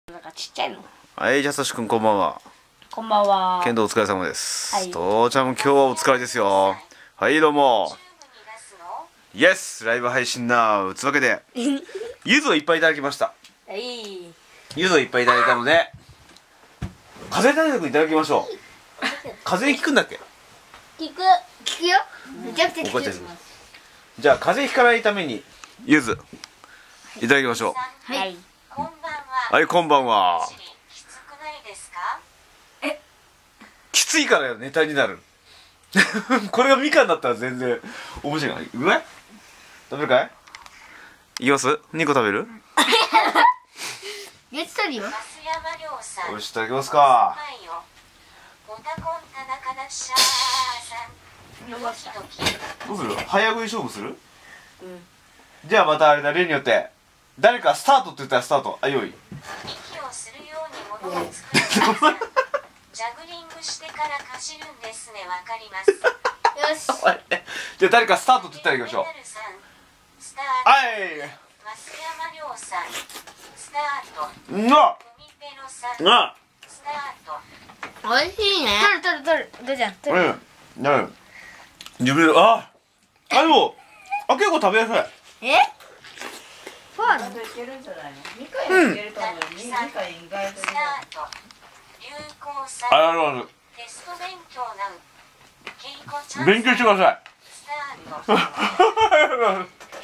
なんかちっちゃいの。 はい、じゃさしくんこんばんは。 こんばんは。 剣道お疲れ様です。 はい父ちゃんも今日はお疲れですよ。はい、どうも。イエス、ライブ配信なう。つわけで、ゆずをいっぱいいただきました。 はい。 ゆずをいっぱいいただいたので、風邪対策いただきましょう。風邪ひくんだっけ？ 聞くよ。めちゃくちゃ聞く。 じゃあ風邪ひかないためにゆずいただきましょう。 はい。 こんばんは。 はい、こんばんは。 きつくないですか？ きついからネタになる。これがみかんだったら全然面白い。うまい？食べるかい？いきます？2個食べる？ やってたるよ。 増山亮さん。 よし、いただきますか。 はいよ。オタコン田中だっしゃーさん。ドキドキ。 どうする？早食い勝負する？ うん。 じゃあまたあれだ、例によって誰かスタートって言ったらスタート。あ、用意。 息をするように物を作るさん。ジャグリングしてからかじるんですね。わかります。 よし。 じゃあ誰かスタートって言ったらいきましょう。 スタート。 はい。 増山亮さん。スタート。 なコミペロさん。 なスタート。 おいしいね。取る。どうじゃん。取る。 うん。なる。自分で、あ、でも、結構食べやすい。 え？ファーの。 いけるんじゃないの？みかんいけると思うよ。みかん意外とスタート。流行さん。 ある。 テスト勉強なう。けいこちゃん。 勉強してください。 スタート。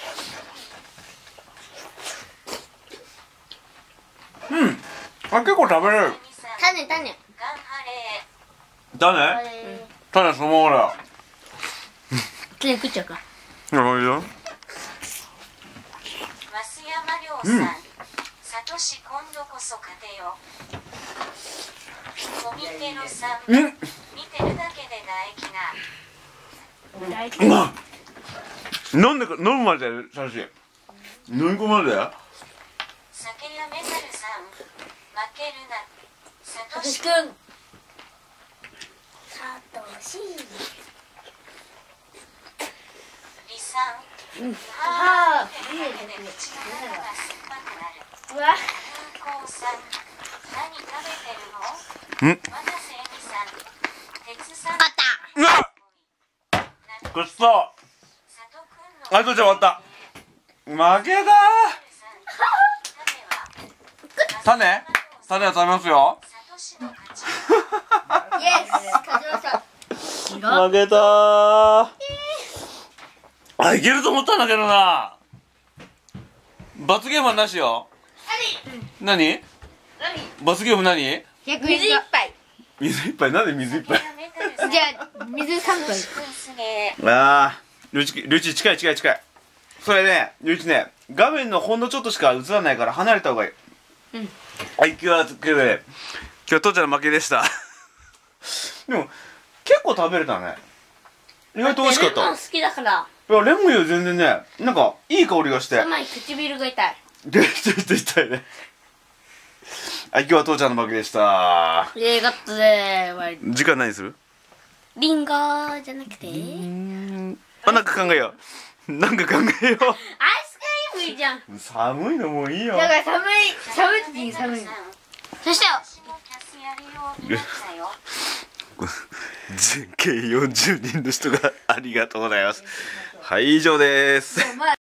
うん。結構食べれる。 種。 ガンハレだね。ただそのままだ。 種食っちゃうか。 なるほど。 ー。増山亮さん。さとし今度こそ勝てよ。コミテロさん。見てるだけで唾液な。 飲んむまでだよ、楽しい。飲み込までだよ。 酒やメタルさん。負けるな。さとしくん。 りさん。 はあ。 見てるだけで口の中が酸っぱくなる。 うわ。 流行さん。何食べてるの？ ん？ 渡瀬恵美さん。鉄さん。 勝った。 うわっ！くっそ。あ、父ちゃん終わった。負けだー。種は食べますよ。 イエス。勝ちました。 負けたー。あ、いけると思ったんだけどな。罰ゲームはなしよ。何？罰ゲーム何？ 水一杯。 水一杯。なんで水一杯？ じゃあ水3杯。 ああ、ルイチ近い。それね、ルイチね、画面のほんのちょっとしか映らないから離れた方がいい。 うん。 はい、今日は父ちゃんの負けでした。でも結構食べれたね。意外と美味しかった。 レモン好きだから。 いや、レモンより全然ね、なんかいい香りがして。 甘い唇が痛い。 痛いね。はい、今日は父ちゃんの負けでした。 よかったね。 時間何する？ リンゴじゃなくて。 あ、なんか考えよう。 アイスクリームいいじゃん。 寒いのもういいよ。 だから寒い時に寒い。そして計40人の人がありがとうございます。はい、以上です。